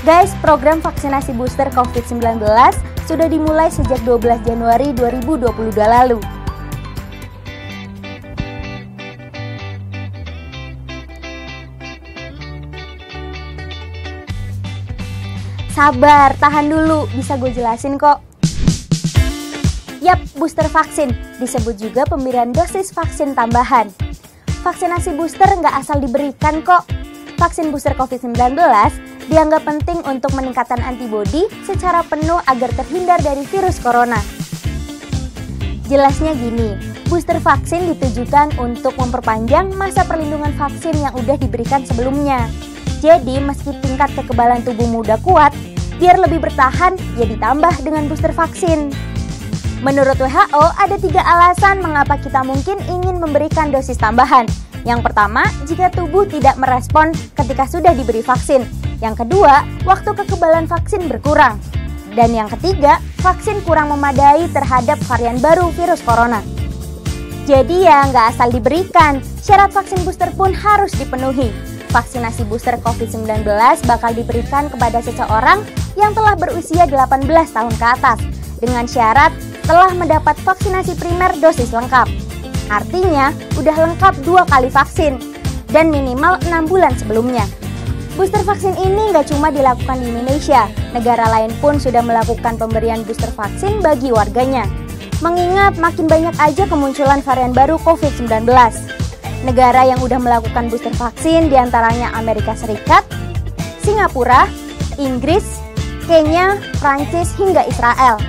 Guys, program vaksinasi booster COVID-19 sudah dimulai sejak 12 Januari 2022 lalu. Sabar, tahan dulu, bisa gue jelasin kok. Yap, booster vaksin disebut juga pemberian dosis vaksin tambahan. Vaksinasi booster nggak asal diberikan kok. Vaksin booster COVID-19 dianggap penting untuk meningkatkan antibodi secara penuh agar terhindar dari virus corona. Jelasnya gini, booster vaksin ditujukan untuk memperpanjang masa perlindungan vaksin yang udah diberikan sebelumnya. Jadi meski tingkat kekebalan tubuhmu udah kuat, biar lebih bertahan, ya ditambah dengan booster vaksin. Menurut WHO, ada 3 alasan mengapa kita mungkin ingin memberikan dosis tambahan. Yang pertama, jika tubuh tidak merespon ketika sudah diberi vaksin. Yang kedua, waktu kekebalan vaksin berkurang. Dan yang ketiga, vaksin kurang memadai terhadap varian baru virus corona. Jadi ya nggak asal diberikan, syarat vaksin booster pun harus dipenuhi. Vaksinasi booster COVID-19 bakal diberikan kepada seseorang yang telah berusia 18 tahun ke atas, dengan syarat telah mendapat vaksinasi primer dosis lengkap. Artinya, udah lengkap 2 kali vaksin, dan minimal 6 bulan sebelumnya. Booster vaksin ini nggak cuma dilakukan di Indonesia, negara lain pun sudah melakukan pemberian booster vaksin bagi warganya. Mengingat makin banyak aja kemunculan varian baru COVID-19. Negara yang udah melakukan booster vaksin diantaranya Amerika Serikat, Singapura, Inggris, Kenya, Prancis, hingga Israel.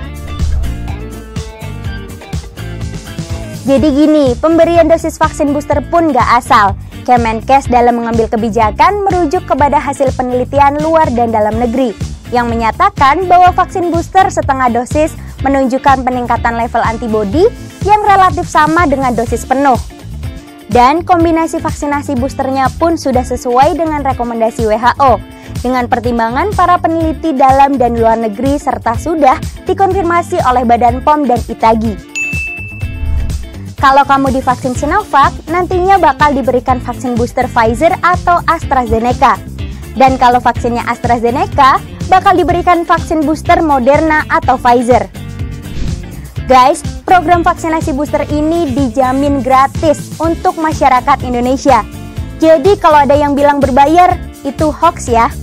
Jadi gini, pemberian dosis vaksin booster pun nggak asal. Kemenkes dalam mengambil kebijakan merujuk kepada hasil penelitian luar dan dalam negeri yang menyatakan bahwa vaksin booster setengah dosis menunjukkan peningkatan level antibodi yang relatif sama dengan dosis penuh. Dan kombinasi vaksinasi boosternya pun sudah sesuai dengan rekomendasi WHO dengan pertimbangan para peneliti dalam dan luar negeri serta sudah dikonfirmasi oleh Badan POM dan ITAGI. Kalau kamu divaksin Sinovac, nantinya bakal diberikan vaksin booster Pfizer atau AstraZeneca. Dan kalau vaksinnya AstraZeneca, bakal diberikan vaksin booster Moderna atau Pfizer. Guys, program vaksinasi booster ini dijamin gratis untuk masyarakat Indonesia. Jadi kalau ada yang bilang berbayar, itu hoax ya.